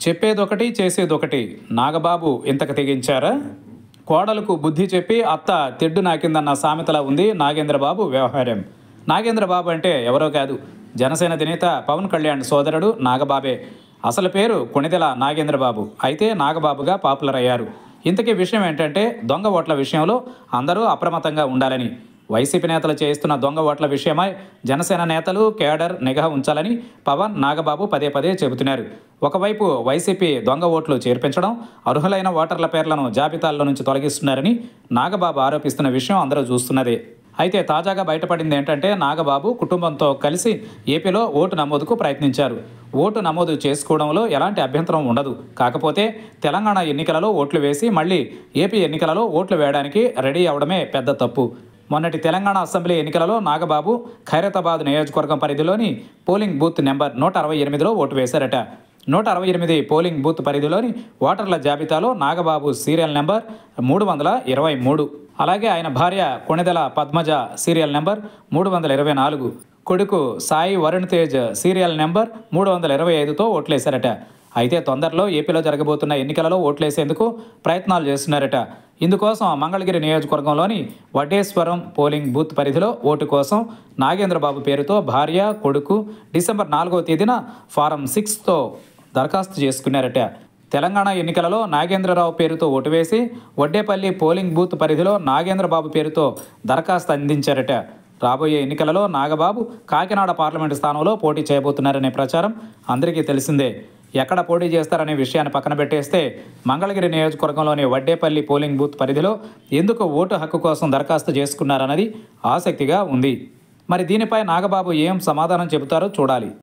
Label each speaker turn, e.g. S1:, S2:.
S1: చెప్పేదొకటి చేసేదొకటి. నాగబాబు ఇంతకు తెగించారా? కోడలకు బుద్ధి చెప్పి అత్త తెడ్డు నాకిందన్న సామెతలా ఉంది నాగేంద్రబాబు వ్యవహారం. నాగేంద్రబాబు అంటే ఎవరో కాదు, జనసేన అధినేత పవన్ కళ్యాణ్ సోదరుడు నాగబాబే. అసలు పేరు కొణిదెల నాగేంద్రబాబు, అయితే నాగబాబుగా పాపులర్ అయ్యారు. ఇంతకీ విషయం ఏంటంటే, దొంగ ఓట్ల విషయంలో అందరూ అప్రమత్తంగా ఉండాలని, వైసీపీ నేతలు చేయిస్తున్న దొంగ ఓట్ల విషయమై జనసేన నేతలు కేడర్ నిఘా ఉంచాలని పవన్ నాగబాబు పదే పదే చెబుతున్నారు. ఒకవైపు వైసీపీ దొంగ ఓట్లు చేర్పించడం, అర్హులైన ఓటర్ల పేర్లను జాబితాల్లో నుంచి తొలగిస్తున్నారని నాగబాబు ఆరోపిస్తున్న విషయం అందరూ చూస్తున్నదే. అయితే తాజాగా బయటపడింది ఏంటంటే, నాగబాబు కుటుంబంతో కలిసి ఏపీలో ఓటు నమోదుకు ప్రయత్నించారు. ఓటు నమోదు చేసుకోవడంలో ఎలాంటి అభ్యంతరం ఉండదు. కాకపోతే తెలంగాణ ఎన్నికలలో ఓట్లు వేసి మళ్ళీ ఏపీ ఎన్నికలలో ఓట్లు వేయడానికి రెడీ అవడమే పెద్ద తప్పు. మొన్నటి తెలంగాణ అసెంబ్లీ ఎన్నికలలో నాగబాబు ఖైరతాబాద్ నియోజకవర్గం పరిధిలోని పోలింగ్ బూత్ నెంబర్ 168లో ఓటు వేశారట. 168 పోలింగ్ బూత్ పరిధిలోని ఓటర్ల జాబితాలో నాగబాబు సీరియల్ నెంబర్ 323, అలాగే ఆయన భార్య కొణిదెల పద్మజ సీరియల్ నెంబర్ 324, కొడుకు సాయి వరుణ్ తేజ్ సీరియల్ నెంబర్ 325తో ఓట్లేశారట. అయితే తొందరలో ఏపీలో జరగబోతున్న ఎన్నికలలో ఓట్లేసేందుకు ప్రయత్నాలు చేస్తున్నారట. ఇందుకోసం మంగళగిరి నియోజకవర్గంలోని వడ్డేశ్వరం పోలింగ్ బూత్ పరిధిలో ఓటు కోసం నాగేంద్రబాబు పేరుతో భార్య, కొడుకు డిసెంబర్ 4వ తేదీన ఫారం 6తో దరఖాస్తు చేసుకున్నారట. తెలంగాణ ఎన్నికలలో నాగేంద్రరావు పేరుతో ఓటు వేసి వడ్డేపల్లి పోలింగ్ బూత్ పరిధిలో నాగేంద్రబాబు పేరుతో దరఖాస్తు అందించారట. రాబోయే ఎన్నికలలో నాగబాబు కాకినాడ పార్లమెంటు స్థానంలో పోటీ చేయబోతున్నారనే ప్రచారం అందరికీ తెలిసిందే. ఎక్కడ పోటీ చేస్తారనే విషయాన్ని పక్కన పెట్టేస్తే, మంగళగిరి నియోజకవర్గంలోని వడ్డేపల్లి పోలింగ్ బూత్ పరిధిలో ఎందుకు ఓటు హక్కు కోసం దరఖాస్తు చేసుకున్నారన్నది ఆసక్తిగా ఉంది. మరి దీనిపై నాగబాబు ఏం సమాధానం చెబుతారో చూడాలి.